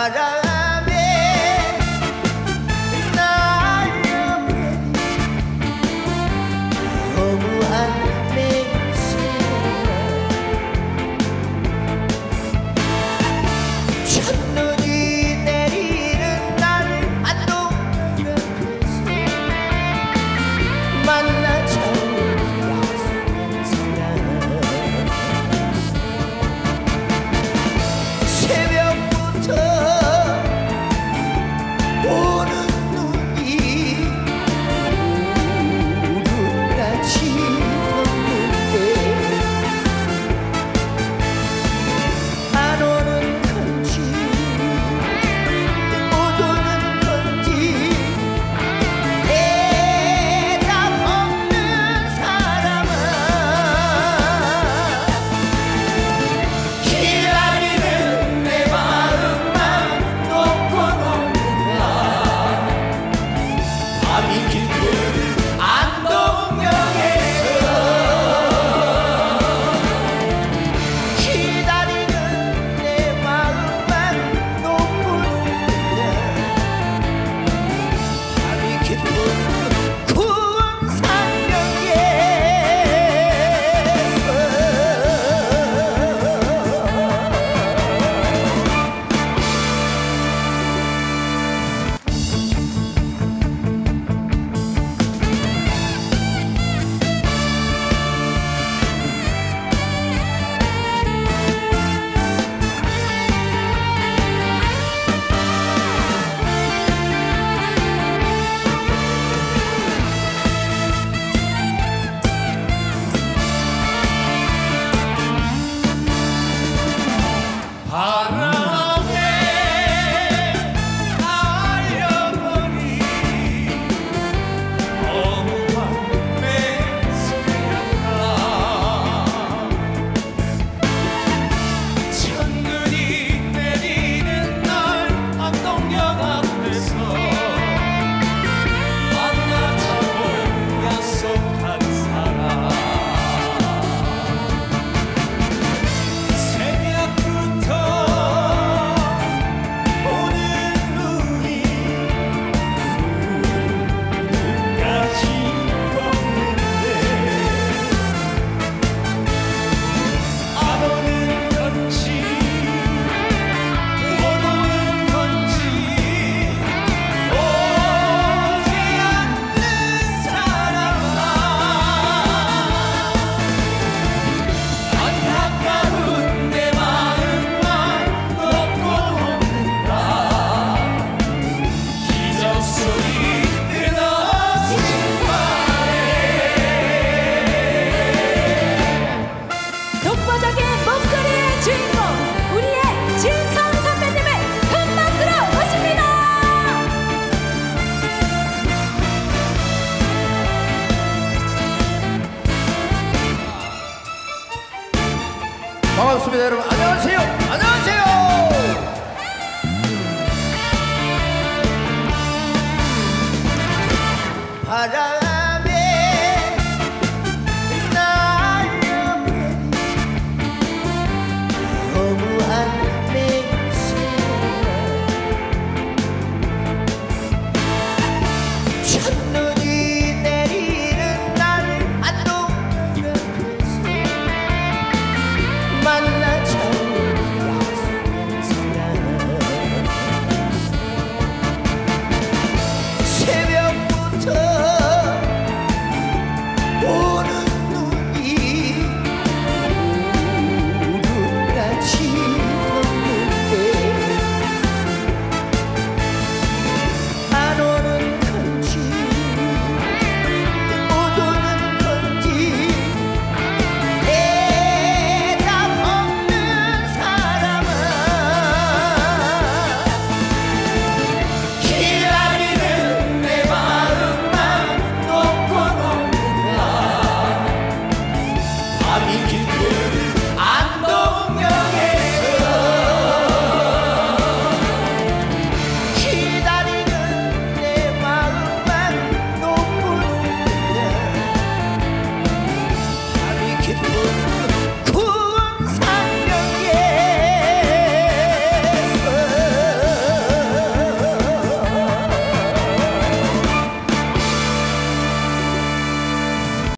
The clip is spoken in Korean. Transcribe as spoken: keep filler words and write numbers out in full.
바람에 날려버린 허무한 첫눈이 내리는 날 안동 옆에서 만나자 약속한 사람 새벽부터 오는 눈이 우르같이 덮는데 안 오는 건지 못 오는 건지 대답 없는 사람아 기다리는 내 마음만 놓고 놓는다 밤이 깊은 안동역에서 기다리는 내 마음만 놓고 놓는다 밤이 깊은 군산역에서 바람에 날려버린 허무한 맹세였다 첫눈이 내리는 날 안동역 앞에서 만나자고 약속한 사람 새벽부터 오는 눈이 우르같이 덮는데 안 오는 건지 못 오는 건지 오지 않는 사람아 안타까운 내 마음만 놓고 놓는다 기적 소리 끊어진 말에 독보적인 목소리의 주인공 우리의 진성 선배님을 큰 박수로 모십니다. 반갑습니다 여러분 안녕하세요